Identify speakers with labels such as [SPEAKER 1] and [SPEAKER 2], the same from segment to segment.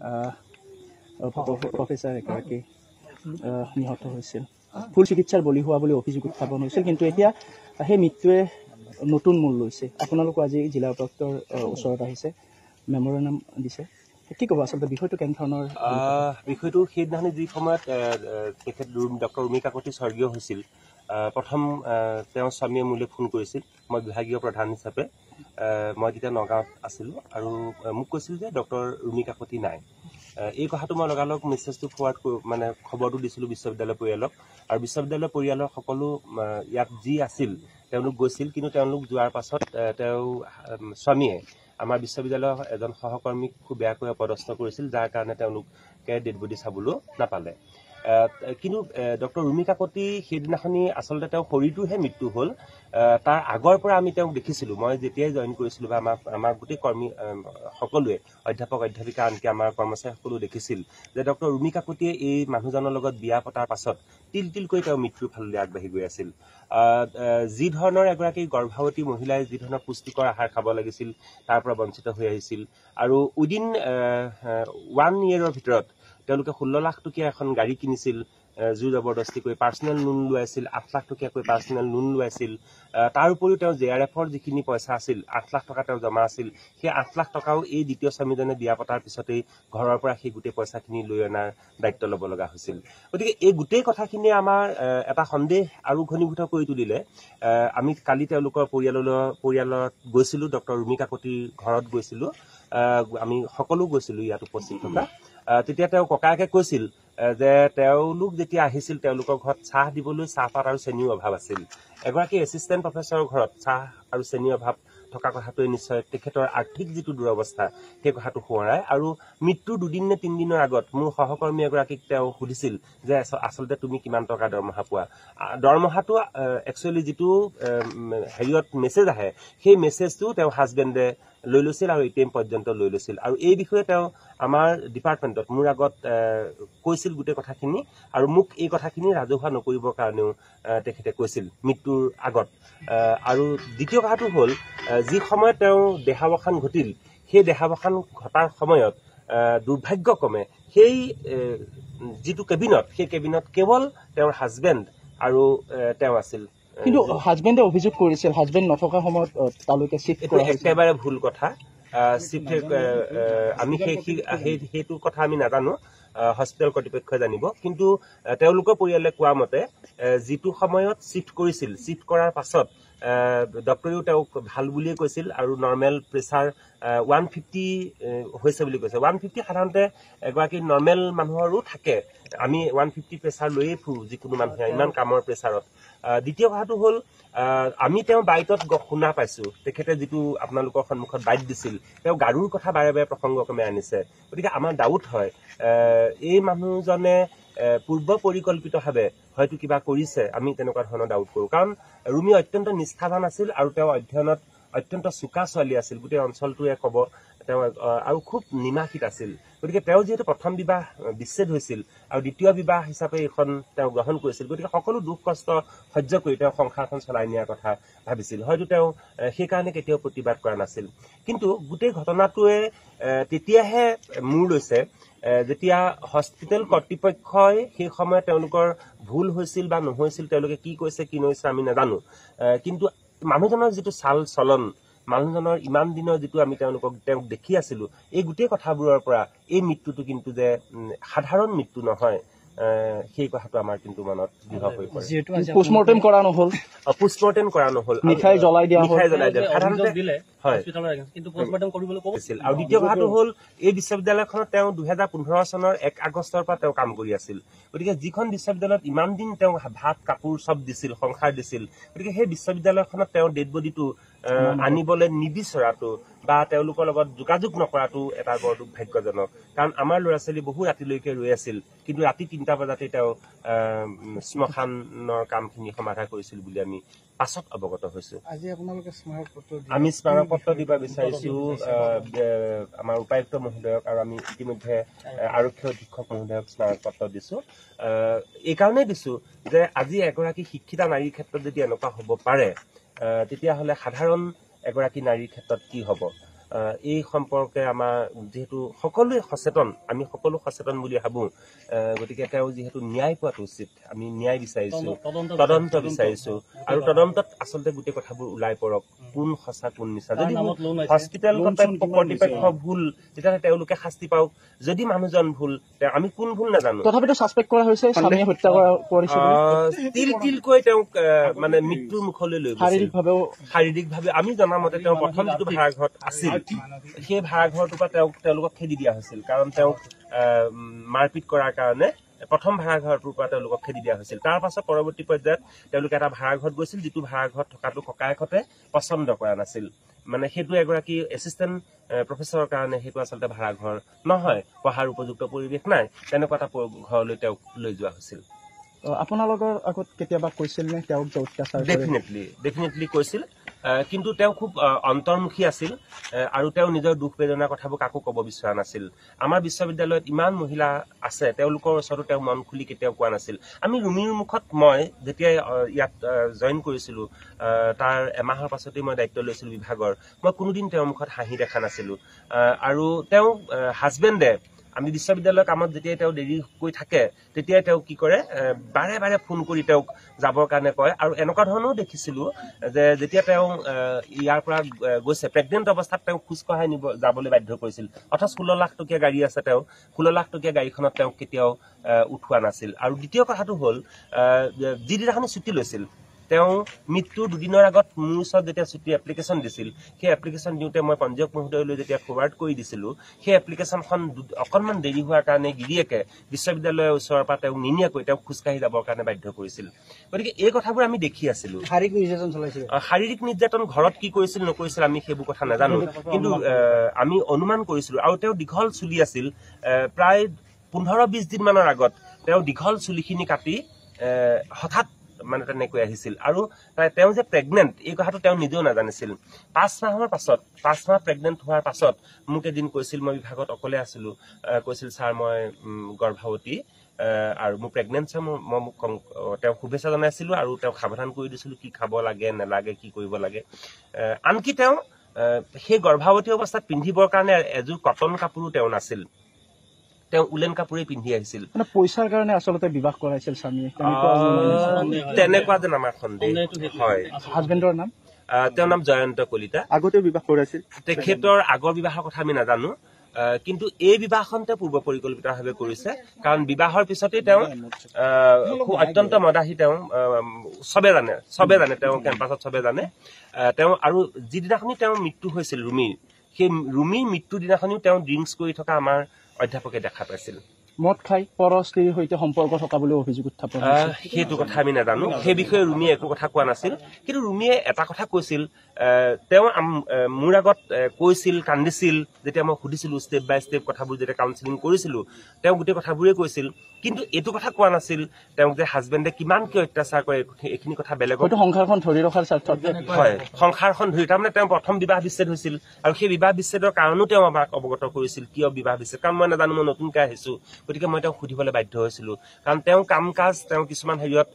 [SPEAKER 1] Professor এগৰাকী নিহত হৈছিল, ভুল চিকিৎসাৰ বলি হোৱা বুলি অভিযোগ উত্থাপন হৈছিল। কিন্তু এতিয়া সেই মৃত্যুৱে নতুন মূল লৈছে। আপোনালোকো আজি জিলা উপায়ুক্তৰ ওচৰত আহিছে, মেমৰেণ্ডাম দিছে, কি ক'ব আচলতে বিষয়টো কেনেধৰণৰ?
[SPEAKER 2] বিষয়টো সেইদিনাখনি যি সময়ত তেখেত ডক্টৰ ৰুমি কাকতি স্বৰ্গীয় হৈছিল, প্ৰথম তেওঁৰ স্বামীয়ে মোলৈ ফোন কৰিছিল। মই বিভাগীয় প্ৰধান হিচাপে মই তেতিয়া নগাঁৱত আছিলোঁ আৰু মোক কৈছিল যে ডক্টৰ ৰুমি কাকতি নাই। এই কথাটো মই লগালগ মেছেজটো ফৰৱাৰ্ড মানে খবৰটো দিছিলোঁ বিশ্ববিদ্যালয় পৰিয়ালক, আৰু বিশ্ববিদ্যালয় পৰিয়ালৰ সকলো ইয়াত যি আছিল তেওঁলোক গৈছিল। কিন্তু তেওঁলোক যোৱাৰ পাছত তেওঁ স্বামীয়ে আমাৰ বিশ্ববিদ্যালয়ৰ এজন সহকৰ্মীক খুব বেয়াকৈ অপদস্থ কৰিছিল, যাৰ কাৰণে তেওঁলোকে ডেড বডি চাবলৈ নাপালে। কিন্তু ডক্টৰ ৰুমি কাকতি সেইদিনাখনি আচলতে তেওঁৰ শৰীৰটোহে মৃত্যু হ'ল। তাৰ আগৰ পৰা আমি তেওঁক দেখিছিলোঁ। মই যেতিয়াই জইন কৰিছিলোঁ বা আমাৰ গোটেই কৰ্মী সকলোৱে, অধ্যাপক অধ্যাপিকা আনকি আমাৰ কৰ্মচাৰী সকলো দেখিছিল যে ডক্টৰ ৰুমি কাকতিয়ে এই মানুহজনৰ লগত বিয়া পতাৰ পাছত তিল তিলকৈ তেওঁ মৃত্যুৰ ফাললৈ আগবাঢ়ি গৈ আছিল। যি ধৰণৰ এগৰাকী গৰ্ভৱতী মহিলাই যি ধৰণৰ পুষ্টিকৰ আহাৰ খাব লাগিছিল তাৰ পৰা বঞ্চিত হৈ আহিছিল, আৰু উইদিন 1 year ভিতৰত তেওঁলোকে 16 লাখ টকীয়া এখন গাড়ী কিনিছিল, জোৰ জবৰদস্তি কৰি পাৰ্চনেল লোন লোৱাইছিল, 8 লাখ টকীয়াকৈ পাৰ্চনেল লোন লোৱাইছিল। তাৰ উপৰিও তেওঁ JRFৰ যিখিনি পইচা আছিল, 8 লাখ টকা তেওঁ জমা আছিল, সেই 8 লাখ টকাও এই দ্বিতীয় স্বামীজনে বিয়া পতাৰ পিছতেই ঘৰৰ পৰা সেই গোটেই পইচাখিনি লৈ অনাৰ দায়িত্ব ল'ব লগা হৈছিল। গতিকে এই গোটেই কথাখিনিয়ে আমাৰ এটা সন্দেহ আৰু ঘনীভূত কৰি তুলিলে। আমি কালি তেওঁলোকৰ পৰিয়ালত গৈছিলোঁ, ডক্টৰ ৰুমি কাকতিৰ ঘৰত গৈছিলোঁ, আমি সকলো গৈছিলোঁ ইয়াত উপস্থিত থকা। তেতিয়া তেওঁ ককায়েকে কৈছিল যে তেওঁলোক যেতিয়া আহিছিল তেওঁলোকৰ ঘৰত চাহ দিবলৈ চাহপাত আৰু চেনিৰ অভাৱ আছিল। এগৰাকী এছিষ্টেণ্ট প্ৰফেচৰৰ ঘৰত চাহ আৰু চেনিৰ অভাৱ থকা কথাটোৱে নিশ্চয় তেখেতৰ আৰ্থিক যিটো দুৰৱস্থা সেই কথাটো সোঁৱৰায়। আৰু মৃত্যুৰ 2 দিন নে 3 দিনৰ আগত মোৰ সহকৰ্মী এগৰাকীক তেওঁ সুধিছিল যে আচলতে তুমি কিমান টকা দৰমহা পোৱা। দৰমহাটো একচুৱেলি যিটো হেৰিয়ত মেছেজ আহে সেই মেছেজটো তেওঁ হাজবেণ্ডে লৈ লৈছিল আৰু ATM পৰ্যন্ত লৈ লৈছিল। আৰু এই বিষয়ে তেওঁ আমাৰ ডিপাৰ্টমেণ্টত মোৰ আগত কৈছিল গোটেই কথাখিনি, আৰু মোক এই কথাখিনি ৰাজহুৱা নকৰিবৰ কাৰণেও তেখেতে কৈছিল মৃত্যুৰ আগত। আৰু দ্বিতীয় কথাটো হ'ল, যি সময়ত তেওঁ দেহাৱসান ঘটিল সেই দেহাৱসান ঘটাৰ সময়ত দুৰ্ভাগ্যক্ৰমে সেই যিটো কেবিনত, সেই কেবিনত কেৱল তেওঁৰ হাজবেণ্ড আৰু তেওঁ আছিল।
[SPEAKER 1] কিন্তু হাজবেণ্ডে অভিযোগ কৰিছিল হাজবেণ্ড নথকা সময়ত তালৈকে চিফ্ট কৰা হৈছিল।
[SPEAKER 2] একেবাৰে ভুল কথা। আমি সেইটো কথা আমি নাজানো, হস্পিটেল কৰ্তৃপক্ষই জানিব। কিন্তু তেওঁলোকৰ পৰিয়ালে কোৱা মতে যিটো সময়ত চিফ্ট কৰিছিল, চিফ্ট কৰাৰ পাছত ডক্টৰেও তেওঁক ভাল বুলিয়ে কৈছিল, আৰু নৰ্মেল প্ৰেছাৰ 150 হৈছে বুলি কৈছে। 150 সাধাৰণতে এগৰাকী নৰ্মেল মানুহৰো থাকে। আমি 150 প্ৰেছাৰ লৈয়ে ফুৰোঁ যিকোনো মানুহে ইমান কামৰ প্ৰেছাৰত। দ্বিতীয় কথাটো হ'ল, আমি তেওঁ বাইটত শুনা পাইছোঁ তেখেতে যিটো আপোনালোকৰ সন্মুখত বাইট দিছিল, তেওঁ গাৰুৰ কথা বাৰে বাৰে প্ৰসংগক্ৰমে আনিছে। গতিকে আমাৰ ডাউট হয় এই মানুহজনে পূৰ্ব পৰিকল্পিতভাৱে হয়তো কিবা কৰিছে। আমি তেনেকুৱা ধৰণৰ ডাউট কৰোঁ, কাৰণ ৰুমি অত্যন্ত নিষ্ঠাৱান আছিল আৰু তেওঁ অধ্যয়নত অত্যন্ত চোকা ছোৱালী আছিল, গোটেই অঞ্চলটোৱে ক'ব। তেওঁ আৰু খুব নিমাখিত আছিল। গতিকে তেওঁ যিহেতু প্ৰথম বিবাহ বিচ্ছেদ হৈছিল আৰু দ্বিতীয় বিবাহ হিচাপে এইখন তেওঁ গ্ৰহণ কৰিছিল, গতিকে সকলো দুখ কষ্ট সহ্য কৰি তেওঁ সংসাৰখন চলাই নিয়াৰ কথা ভাবিছিল। হয়তো তেওঁ সেইকাৰণে কেতিয়াও প্ৰতিবাদ কৰা নাছিল। কিন্তু গোটেই ঘটনাটোৱে তেতিয়াহে মূৰ লৈছে যেতিয়া হস্পিটেল কৰ্তৃপক্ষই সেই সময়ত তেওঁলোকৰ ভুল হৈছিল বা নহৈছিল, তেওঁলোকে কি কৈছে কি নহৈছে আমি নাজানো। কিন্তু মানুহজনৰ যিটো চাল চলন, মানুহজনৰ ইমান দিনৰ যিটো আমি তেওঁক দেখি আছিলোঁ, এই গোটেই কথাবোৰৰ পৰা এই মৃত্যুটো কিন্তু যে সাধাৰণ মৃত্যু নহয়, সেই কথাটো আমাৰ কিন্তু মনত দৃঢ় হৈ পৰে।
[SPEAKER 1] পোষ্টমৰ্টেম কৰা নহ'ল, মিঠাই জ্বলাই দিয়া
[SPEAKER 2] সাধাৰণতে হয়। আৰু দ্বিতীয় কথাটো হ'ল, এই বিশ্ববিদ্যালয়খনত তেওঁ 2015 চনৰ 1 আগষ্টৰ পৰা তেওঁ কাম কৰি আছিল। গতিকে যিখন বিশ্ববিদ্যালয়ত ইমান দিন তেওঁ ভাত কাপোৰ চব দিছিল, সংসাৰ দিছিল, গতিকে সেই বিশ্ববিদ্যালয়খনত তেওঁ ডেড বডিটো আনিবলৈ নিবিচৰাটো বা তেওঁলোকৰ লগত যোগাযোগ নকৰাটো এটা বৰ দুৰ্ভাগ্যজনক। কাৰণ আমাৰ ল'ৰা ছোৱালী বহু ৰাতিলৈকে ৰৈ আছিল, কিন্তু ৰাতি 3টা বজাতে তেওঁ শ্মশানৰ কামখিনি সমাধা কৰিছিল বুলি আমি পাছত অৱগত হৈছো। আমি স্মাৰকপত্ৰ দিব বিচাৰিছো আমাৰ উপায়ুক্ত মহোদয়ক, আৰু আমি ইতিমধ্যে আৰক্ষী অধীক্ষক মহোদয়ক স্মাৰকপত্ৰ দিছো। এই কাৰণেই দিছো যে আজি এগৰাকী শিক্ষিতা নাৰীৰ ক্ষেত্ৰত যদি এনেকুৱা হ'ব পাৰে, তেতিয়াহ'লে সাধাৰণ এগৰাকী নাৰীৰ ক্ষেত্ৰত কি হ'ব। এই সম্পৰ্কে আমাৰ যেহেতু সকলোৱে সচেতন, আমি সকলো সচেতন বুলি ভাবো, গতিকে তেওঁ যিহেতু ন্যায় পোৱাটো উচিত, আমি ন্যায় বিচাৰিছো, তদন্ত বিচাৰিছো, আৰু তদন্তত আচলতে গোটেই কথাবোৰ ওলাই পৰক, কোন সঁচা কোন মিছা। যদি হস্পিটেল কৰ্তৃপক্ষ ভুল, তেতিয়াহ'লে তেওঁলোকে শাস্তি পাওক। যদি মানুহজন ভুল, আমি কোন ভুল নাজানো।
[SPEAKER 1] তথাপিতো ছাছপেক্ট কৰা হৈছে স্বামীয়ে হত্যা কৰিছে,
[SPEAKER 2] তিলকৈ তেওঁক মানে মৃত্যুৰ মুখলৈ লৈ গৈছিল। শাৰীৰিকভাৱে আমি জনামতে তেওঁ প্ৰথম যিটো ভাড়াঘৰত আছিল, সেই ভাড়াঘৰটোৰ পৰা তেওঁলোকক খেদি দিয়া হৈছিল, কাৰণ তেওঁক মাৰপিট কৰাৰ কাৰণে প্ৰথম ভাড়াঘৰটোৰ পৰা তেওঁলোকক খেদি দিয়া হৈছিল। তাৰ পাছত পৰৱৰ্তী পৰ্যায়ত তেওঁলোকে এটা ভাড়াঘৰত গৈছিল, যিটো ভাড়াঘৰত থকাটো ককায়েকহঁতে পচন্দ কৰা নাছিল। মানে সেইটো এগৰাকী এছিষ্টেণ্ট প্ৰফেচৰৰ কাৰণে সেইটো আচলতে ভাড়াঘৰ নহয়, পঢ়াৰ উপযুক্ত পৰিৱেশ নাই, তেনেকুৱা এটা ঘৰলৈ তেওঁক লৈ যোৱা হৈছিল।
[SPEAKER 1] আপোনালোকৰ আগত কেতিয়াবা কৈছিল নে তেওঁক যে অত্যাচাৰ?
[SPEAKER 2] ডেফিনেটলি কৈছিল, কিন্তু তেওঁ খুব অন্তৰ্মুখী আছিল আৰু তেওঁ নিজৰ দুখ বেদনাৰ কথাবোৰ কাকো ক'ব বিচৰা নাছিল। আমাৰ বিশ্ববিদ্যালয়ত ইমান মহিলা আছে, তেওঁলোকৰ ওচৰতো তেওঁ মন খুলি কেতিয়াও কোৱা নাছিল। আমি ৰুমিৰ মুখত, মই যেতিয়া ইয়াত জইন কৰিছিলো, তাৰ এমাহৰ পাছতেই মই দায়িত্ব লৈছিলো বিভাগৰ, মই কোনোদিন তেওঁৰ মুখত হাঁহি দেখা নাছিলো। আৰু তেওঁ হাজবেণ্ডে, আমি বিশ্ববিদ্যালয়ৰ কামত যেতিয়াই তেওঁ দেৰিকৈ থাকে, তেতিয়াই তেওঁ কি কৰে, বাৰে বাৰে ফোন কৰি তেওঁক যাবৰ কাৰণে কয়। আৰু এনেকুৱা ধৰণৰো দেখিছিলো যে যেতিয়া তেওঁ ইয়াৰ পৰা গৈছে, প্ৰেগনেণ্ট অৱস্থাত তেওঁক খোজকঢ়াই যাবলৈ বাধ্য কৰিছিল, অথচ 16 লাখ টকীয়া গাড়ী আছে, তেওঁ 16 লাখ টকীয়া গাড়ীখনত তেওঁক কেতিয়াও উঠোৱা নাছিল। আৰু দ্বিতীয় কথাটো হ'ল, যিদিনাখনি ছুটি লৈছিল, তেওঁ মৃত্যুৰ দুদিনৰ আগত মোৰ ওচৰত যেতিয়া ছুটি এপ্লিকেশ্যন দিছিল, সেই এপ্লিকেশ্যন দিওঁতে মই পঞ্জীয়ক মহোদয়লৈ যেতিয়া ফৰৱাৰ্ড কৰি দিছিলো, সেই এপ্লিকেশ্যনখন অকণমান দেৰি হোৱাৰ কাৰণে গিৰিয়েকে বিশ্ববিদ্যালয়ৰ ওচৰৰ পৰা তেওঁক নিনিয়াকৈ তেওঁক খোজকাঢ়ি যাবৰ কাৰণে বাধ্য কৰিছিল। গতিকে এই কথাবোৰ আমি দেখি আছিলো। শাৰীৰিক নিৰ্যাতন ঘৰত কি কৰিছিল নকৰিছিল আমি সেইবোৰ কথা নাজানো, কিন্তু আমি অনুমান কৰিছিলো। আৰু তেওঁ দীঘল চুলি আছিল, প্ৰায় 15-20 দিন মানৰ আগত তেওঁ দীঘল চুলিখিনি কাটি হঠাৎ মানে তেনেকৈ আহিছিল। আৰু তেওঁ যে প্ৰেগনেণ্ট, এই কথাটো তেওঁ নিজেও নাজানিছিল। 5 মাহ প্ৰেগনেণ্ট হোৱাৰ পাছত মোক এদিন কৈছিল, মই বিভাগত অকলে আছিলো, কৈছিল ছাৰ মই গৰ্ভৱতী আৰু মোৰ প্ৰেগনেন্সি মই তেওঁক শুভেচ্ছা জনাইছিলো আৰু তেওঁক সাৱধান কৰি দিছিলো কি খাব লাগে নালাগে, কি কৰিব লাগে। আনকি তেওঁ সেই গৰ্ভৱতী অৱস্থাত পিন্ধিবৰ কাৰণে এযোৰ কটন কাপোৰো তেওঁ নাছিল, তেওঁ উলেন কাপোৰেই পিন্ধি আহিছিল।
[SPEAKER 1] মানে পইচাৰ কাৰণে আচলতে বিবাহ কৰাইছিল স্বামীয়ে,
[SPEAKER 2] তেনেকুৱা যেন আমাৰ সন্দেহ হয়।
[SPEAKER 1] হাজবেণ্ডৰ নাম?
[SPEAKER 2] তেওঁৰ নাম জয়ন্ত কলিতা।
[SPEAKER 1] আগতেও বিবাহ কৰাইছিল?
[SPEAKER 2] তেখেতৰ আগৰ বিবাহৰ কথা আমি নাজানো, কিন্তু এই বিবাহখন তেওঁ পূৰ্ব পৰিকল্পিতভাৱে কৰিছে। কাৰণ বিবাহৰ পিছতেই তেওঁ খুব অত্যন্ত মদাহী, তেওঁ চবে জানে তেওঁ কেম্পাছত চবে জানে। তেওঁ আৰু যিদিনাখনি তেওঁৰ মৃত্যু হৈছিল ৰুমিৰ, সেই ৰুমিৰ মৃত্যুৰ দিনাখনিও তেওঁ ড্ৰিংকছ কৰি থকা আমাৰ অধ্যাপকে দেখা পাইছিল।
[SPEAKER 1] মদ খাই পৰ স্ত্ৰীৰ সৈতে সম্পৰ্ক থকা বুলি অভিযোগ উত্থাপন হৈছে।
[SPEAKER 2] সেইটো কথা আমি নাজানো, সেই বিষয়ে ৰুমিয়ে একো কথা কোৱা নাছিল। কিন্তু ৰুমিয়ে এটা কথা কৈছিল, তেওঁ মোৰ আগত কৈছিল, কান্দিছিল, যেতিয়া মই সুধিছিলো ষ্টেপ বাই ষ্টেপ কথাবোৰ যেতিয়া কাউন্সিলিং কৰিছিলো, তেওঁ গোটেই কথাবোৰেই কৈছিল। কিন্তু এইটো কথা কোৱা নাছিল তেওঁক যে হাজবেণ্ডে কিমান কি অত্যাচাৰ কৰে, এইখিনি কথা বেলেগত
[SPEAKER 1] সংসাৰখন ধৰি ৰখাৰ স্বাৰ্থত।
[SPEAKER 2] হয়, সংসাৰখন ধৰি, তাৰমানে তেওঁ প্ৰথম বিবাহ বিচ্ছেদ হৈছিল আৰু সেই বিবাহ বিচ্ছেদৰ কাৰণো তেওঁ আমাক অৱগত কৰিছিল কিয় বিবাহ বিচ্ছেদ। কাৰণ মই নাজানো, মই নতুনকৈ আহিছো, গতিকে মই তেওঁক সুধিবলৈ বাধ্য হৈছিলো। কাৰণ তেওঁ কাম কাজ, তেওঁ কিছুমান হেৰিয়ত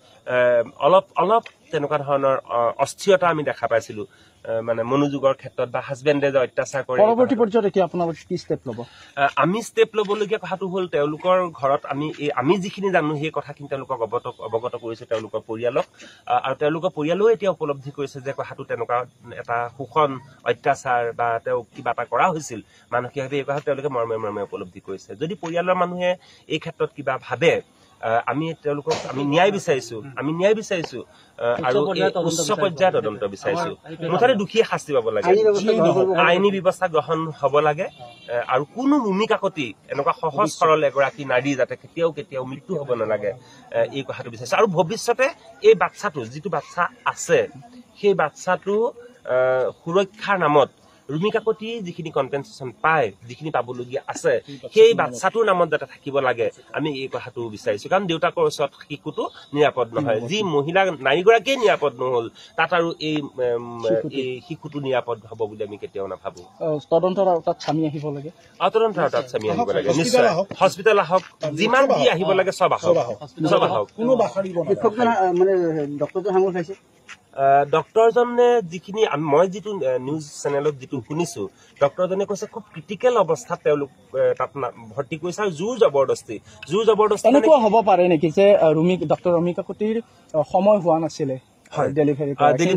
[SPEAKER 2] অলপ তেনেকুৱা ধৰণৰ অস্থিৰতা আমি দেখা পাইছিলো, মানে মনোযোগৰ ক্ষেত্ৰত বা হাজবেণ্ডে যে অত্যাচাৰ কৰে।
[SPEAKER 1] পৰৱৰ্তী পৰ্যায়ত এতিয়া আপোনালোকে কি ষ্টেপ ল'ব?
[SPEAKER 2] আমি ষ্টেপ ল'বলগীয়া কথাটো হ'ল, তেওঁলোকৰ ঘৰত আমি যিখিনি জানো সেই কথাখিনি তেওঁলোকক অৱগত কৰিছো, তেওঁলোকৰ পৰিয়ালক। আৰু তেওঁলোকৰ পৰিয়ালেও এতিয়া উপলব্ধি কৰিছে যে কথাটো তেনেকুৱা এটা শোষণ, অত্যাচাৰ বা তেওঁক কিবা এটা কৰা হৈছিল মানসিকভাৱে, এই কথা তেওঁলোকে মৰ্মে উপলব্ধি কৰিছে। যদি পৰিয়ালৰ মানুহে এই ক্ষেত্ৰত কিবা ভাবে, আমি ন্যায় বিচাৰিছো আৰু উচ্চ পৰ্যায়ৰ তদন্ত বিচাৰিছো। মুঠতে দোষীয়ে শাস্তি পাব লাগে, আইনী ব্যৱস্থা গ্ৰহণ হ'ব লাগে। আৰু কোনো ৰুমি কাকতি এনেকুৱা সহজ সৰল এগৰাকী নাৰী যাতে কেতিয়াও মৃত্যু হ'ব নালাগে, এই কথাটো বিচাৰিছো। আৰু ভৱিষ্যতে এই বাচ্ছাটো, যিটো বাচ্ছা আছে, সেই বাচ্ছাটো সুৰক্ষাৰ নামত ৰুমি কাকতি যিখিনি কম্পেনচেশ্যন পায়, যিখিনি পাবলগীয়া আছে, সেই বাচ্ছাটোৰ নামত যাতে থাকিব লাগে, আমি এই কথাটো বিচাৰিছো। কাৰণ দেউতাকৰ ওচৰত শিশুটো নিৰাপদ নহয়, যি মহিলা নাৰীগৰাকীয়ে নিৰাপদ নহল, তাত আৰু এই শিশুটো নিৰাপদ হ'ব বুলি আমি কেতিয়াও নাভাবো।
[SPEAKER 1] তদন্তৰ আওতাত স্বামী আহিব লাগে,
[SPEAKER 2] তদন্তৰ আওতাত স্বামী আহিব লাগে, নিশ্চয়। হস্পিটেল আহক, যিমান যি আহিব লাগে চব আহক। ডক্টৰজনে যিখিনি মই যিটো নিউজ চেনেলত যিটো শুনিছো ডক্টৰজনে কৈছে খুব ক্ৰিটিকেল অৱস্থাত তেওঁলোক তাত ভৰ্তি কৰিছে আৰু জোৰ জবৰদস্তি
[SPEAKER 1] এনেকুৱা হ'ব পাৰে নেকি যে ডক্টৰ ৰুমি কাকতিৰ সময় হোৱা নাছিলে ডেলিভাৰী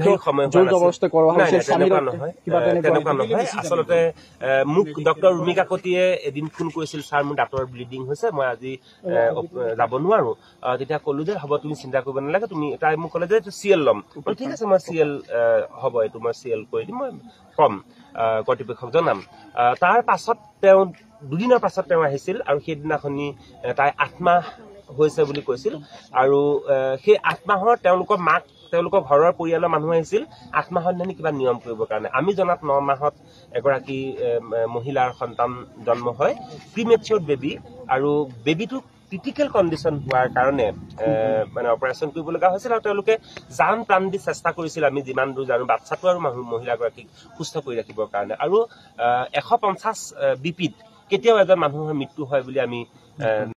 [SPEAKER 2] তেনেকুৱা নহয় আচলতে মোক ডক্টৰ ৰুমি কাকতিয়ে এদিন ফোন কৰিছিল ছাৰ মোৰ দাঁতৰ ব্লিডিং হৈছে মই আজি যাব নোৱাৰো তেতিয়া কলো যে হ'ব তুমি চিন্তা কৰিব নালাগে তুমি তাই মোক ক'লে যে চিএল ল'ম ঠিক আছে মই চিএল হ'ব এইটো মই চিএল কৰি দিম মই কম কৰ্তৃপক্ষক জনাম তাৰ পাছত তেওঁ দুদিনৰ পাছত তেওঁ আহিছিল আৰু সেইদিনাখনি তাই 8 মাহ হৈছে বুলি কৈছিল আৰু সেই 8 মাহৰ তেওঁলোকৰ মাক তেওঁলোকৰ ঘৰৰ পৰিয়ালৰ মানুহ আহিছিল 8 মাহত দিনে কিবা নিয়ম কৰিবৰ কাৰণে আমি জনাত 9 মাহত এগৰাকী মহিলাৰ সন্তান জন্ম হয় প্ৰিমেচিয়ৰ বেবী আৰু বেবীটো ক্ৰিটিকেল কণ্ডিশ্যন হোৱাৰ কাৰণে মানে অপাৰেশ্যন কৰিব লগা হৈছিল আৰু তেওঁলোকে জান প্ৰাণ দি চেষ্টা কৰিছিল আমি যিমান দূৰ জানো বাচ্চাটো আৰু মহিলাগৰাকীক সুস্থ কৰি ৰাখিবৰ কাৰণে আৰু 150 বিপিত কেতিয়াও এজন মানুহৰ মৃত্যু হয় বুলি আমি